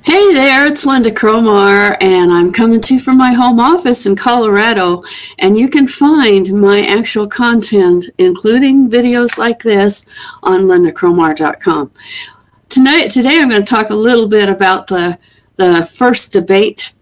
Hey there, it's Linda Cromar, and I'm coming to you from my home office in Colorado, and you can find my actual content, including videos like this, on lindacromar.com. Today I'm going to talk a little bit about the first debate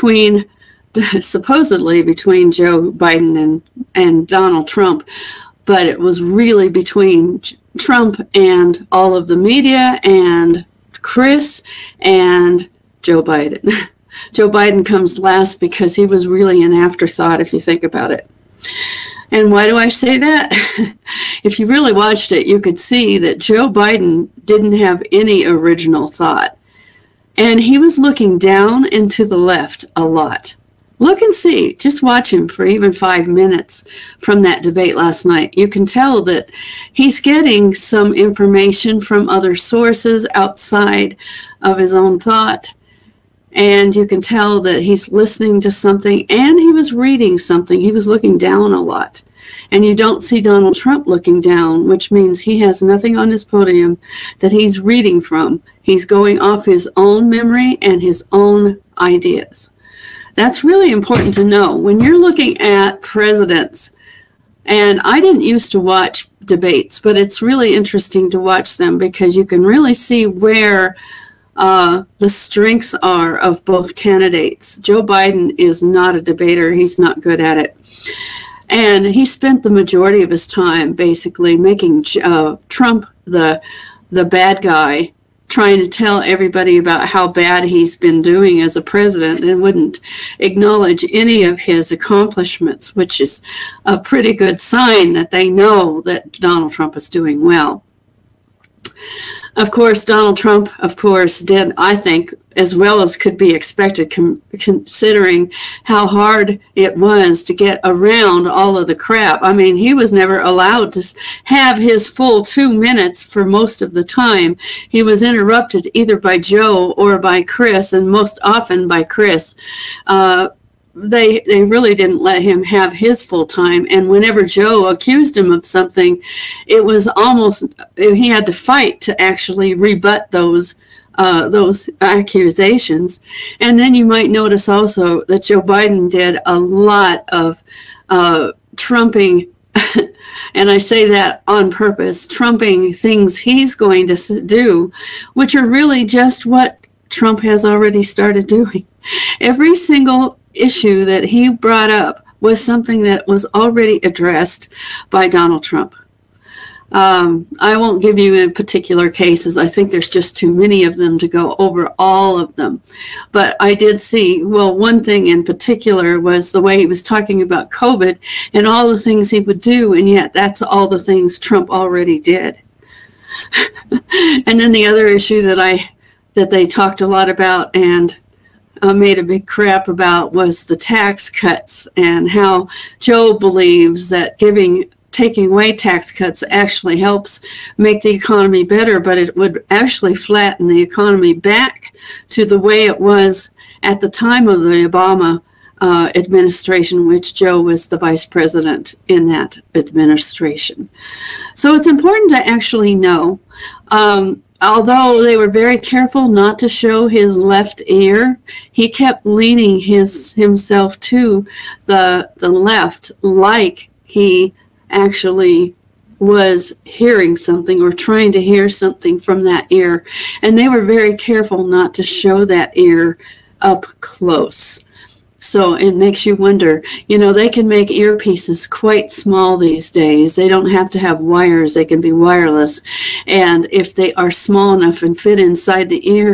supposedly between Joe Biden and Donald Trump, but it was really between Trump and all of the media and Chris and Joe Biden. Joe Biden comes last because he was really an afterthought, if you think about it. And why do I say that? If you really watched it, you could see that Joe Biden didn't have any original thought. And he was looking down and to the left a lot. Look and see, just watch him for even 5 minutes from that debate last night. You can tell that he's getting some information from other sources outside of his own thought. And you can tell that he's listening to something and he was reading something. He was looking down a lot. And you don't see Donald Trump looking down, which means he has nothing on his podium that he's reading from. He's going off his own memory and his own ideas. That's really important to know when you're looking at presidents. And I didn't used to watch debates, but it's really interesting to watch them because you can really see where the strengths are of both candidates. Joe Biden is not a debater. He's not good at it. And he spent the majority of his time basically making Trump the bad guy, trying to tell everybody about how bad he's been doing as a president and wouldn't acknowledge any of his accomplishments, which is a pretty good sign that they know that Donald Trump is doing well. Of course, Donald Trump, did, I think, as well as could be expected, considering how hard it was to get around all of the crap. I mean, he was never allowed to have his full 2 minutes for most of the time. He was interrupted either by Joe or by Chris, and most often by Chris. They really didn't let him have his full time. And whenever Joe accused him of something, it was almost, he had to fight to actually rebut those accusations. And then you might notice also that Joe Biden did a lot of trumping, and I say that on purpose, trumping things he's going to do, which are really just what Trump has already started doing. Every single issue that he brought up was something that was already addressed by Donald Trump. I won't give you in particular cases. I think there's just too many of them to go over all of them. But I did see, well, one thing in particular was the way he was talking about COVID and all the things he would do, and yet that's all the things Trump already did. And then the other issue that they talked a lot about and made a big crap about was the tax cuts and how Joe believes that taking away tax cuts actually helps make the economy better, but it would actually flatten the economy back to the way it was at the time of the Obama administration, which Joe was the vice president in that administration. So it's important to actually know. Although they were very careful not to show his left ear, he kept leaning himself to the left, like he actually was hearing something or trying to hear something from that ear. And they were very careful not to show that ear up close. So it makes you wonder, they can make earpieces quite small these days. They don't have to have wires. They can be wireless. And if they are small enough and fit inside the ear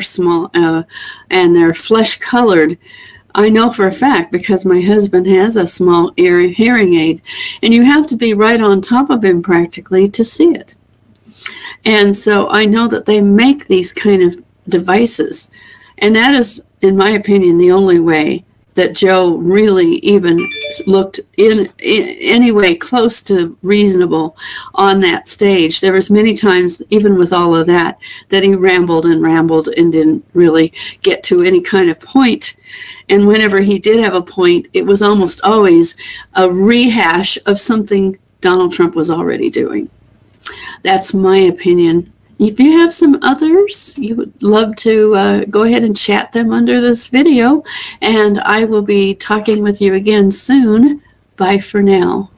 and they're flesh colored, I know for a fact because my husband has a small ear hearing aid, and you have to be right on top of him practically to see it. And so I know that they make these kind of devices. And that is, in my opinion, the only way that Joe really even looked in any way close to reasonable on that stage. There was many times, even with all of that he rambled and didn't really get to any kind of point. And whenever he did have a point, it was almost always a rehash of something Donald Trump was already doing. That's my opinion. If you have some others, you would love to go ahead and chat them under this video, and I will be talking with you again soon. Bye for now.